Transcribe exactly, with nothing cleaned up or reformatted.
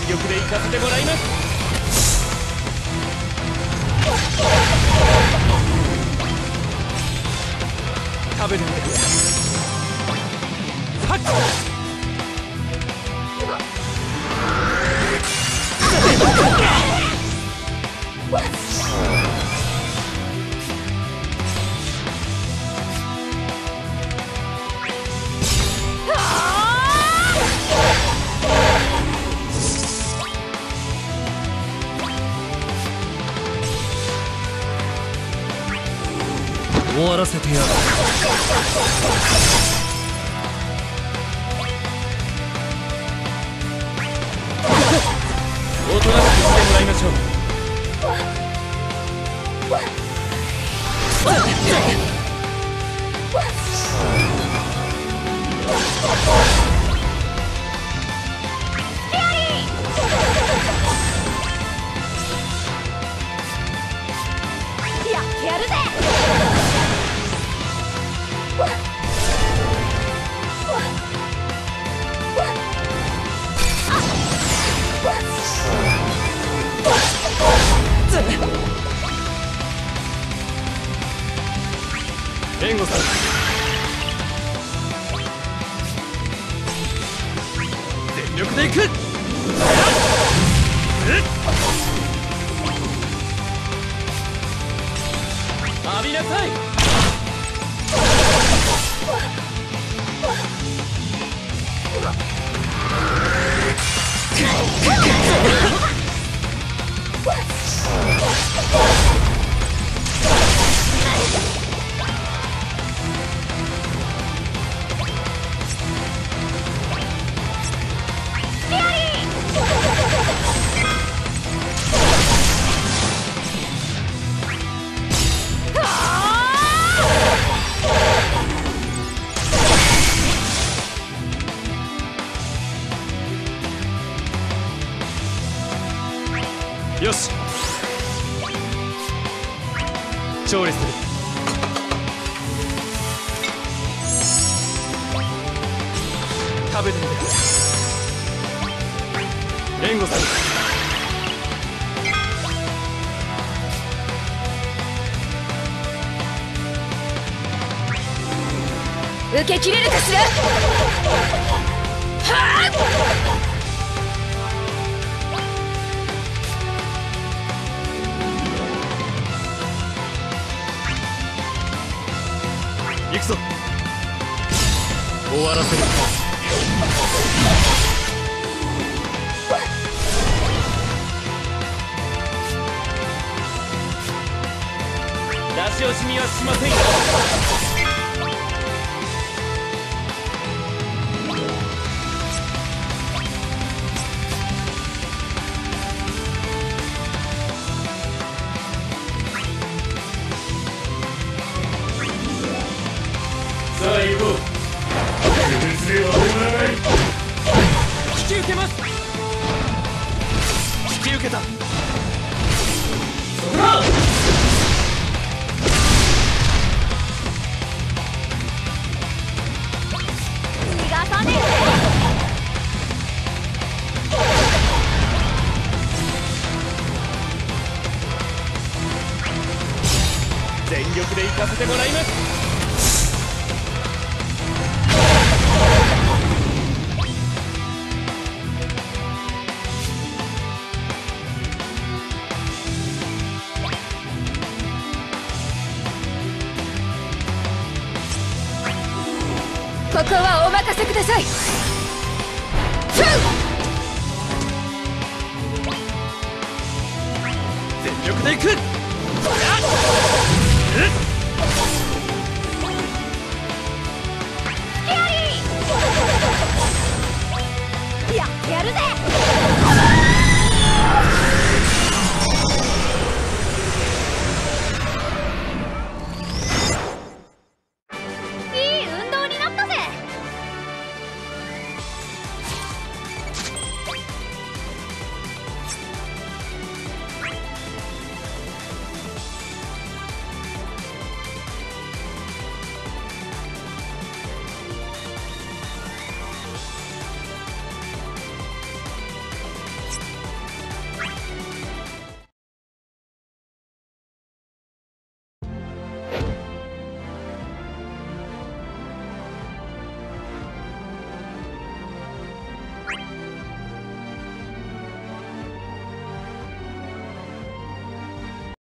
力で行かせてもらいます。食べてみてくれ。はっ終わらせてやる。おとなしくしてもらいましょう。 やってやるぜ。 援護さん、全力でいく。浴びなさい。よし、調理する。食べてみてくれ。援護さん、 受け切れるかしら。はあ、 行くぞ。終わらせる。出し惜しみはしませんよ。さあ行こう。先生は終わらない。引き受けます。引き受けた。そこだ。 逃がさねえ。 全力で行かせてもらいます。 ここはお任せください。 全力で行く。